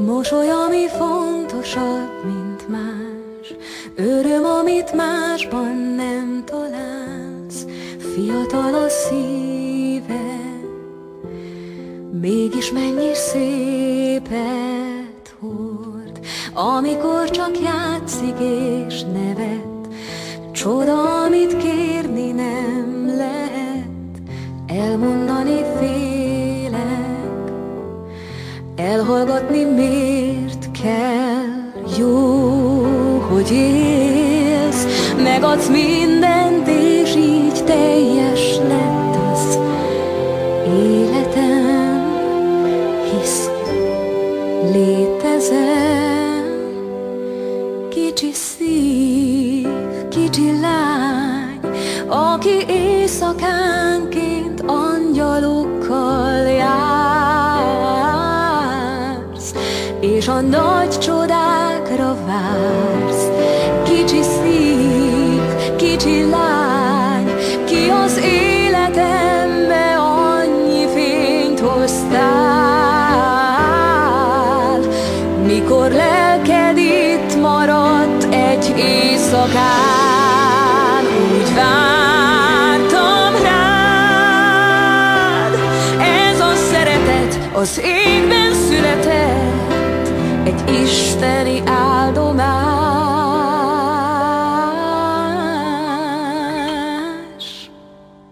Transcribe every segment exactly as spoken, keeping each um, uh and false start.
Mosoly, ami fontosabb, mint más, öröm, amit másban nem találsz. Fiatal a szíve, mégis mennyi szépet hord. Amikor csak játszik és nevet, csoda, amit kérni nem lehet. Elmondani félek, elhallgatni miért kell. Jó, hogy élsz, megadsz mindent, és így teljes lett az életem. Hisz létezem, kicsi szív, kicsi lány, aki éjszakánként angyalokkal jársz, és a nagy csodákra vársz. Kicsi szív, kicsi lány, ki az életembe annyi fényt hoztál. Mikor lelked itt maradt egy éjszakán, úgy vártam rád. Ez a szeretet az égben született, egy isteni áldomás.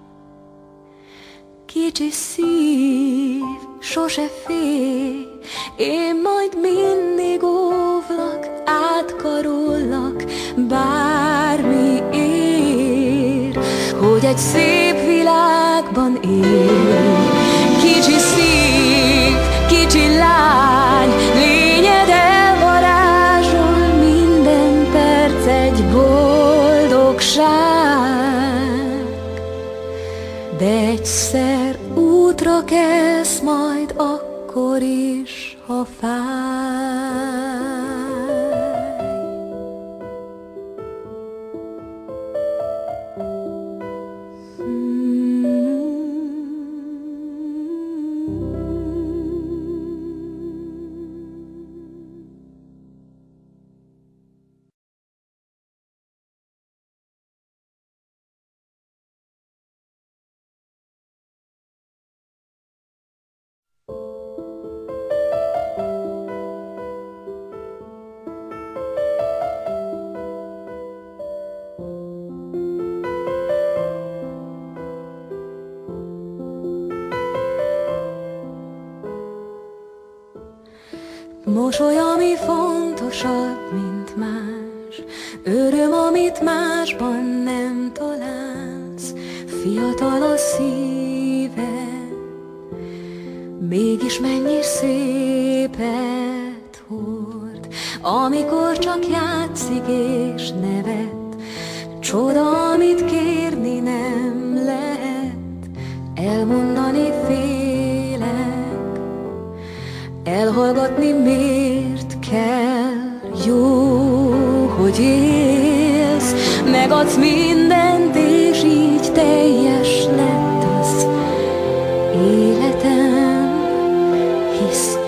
Kicsi szív, sose félj, én majd mindig óvlak, átkarollak, bármi ér, hogy egy szép világban él. Kicsi szív, kicsi lány, lényed elvarázsol, minden perc egy boldogság. De egyszer útra kelsz majd akkor is, ha fáj. Mosoly, ami fontosabb, mint más, öröm, amit másban nem találsz. Fiatal a szíve, mégis mennyi szépet hord. Amikor csak játszik és nevet, csoda, amit kérni nem lehet. Elmondani félek, elhallgatni miért kell. Jó, hogy élsz, megadsz mindent, és így teljes lett az életem. Hisz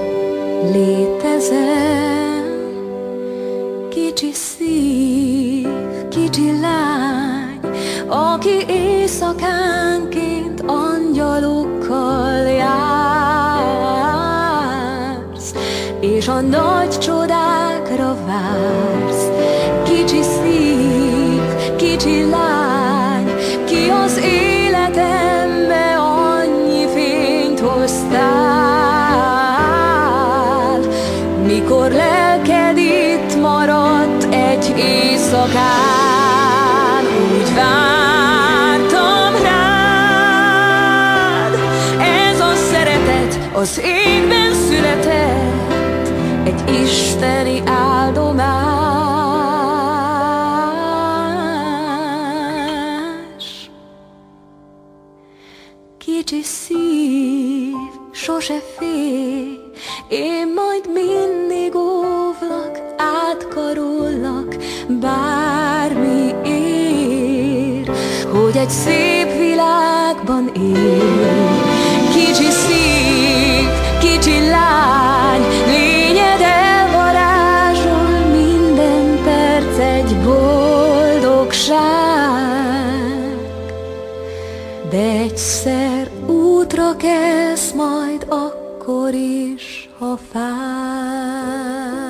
létezem, kicsi szív, kicsi lány, aki éjszakánként angyalokkal jársz, és a nagy csodákra vársz. Kicsi szív, kicsi lány, ki az életembe annyi fényt hoztál. Mikor lelked itt maradt egy éjszakán, úgy vártam rád. Ez a szeretet az égben született, egy isteni áldomás. Kicsi szív, sose félj, én majd mindig óvlak, átkarollak, bármi ér, hogy egy szép világban él. Kicsi szív, kicsi lány, lényed elvarázsol, minden perc egy boldogság. De egyszer útra kelsz majd akkor is, ha fáj.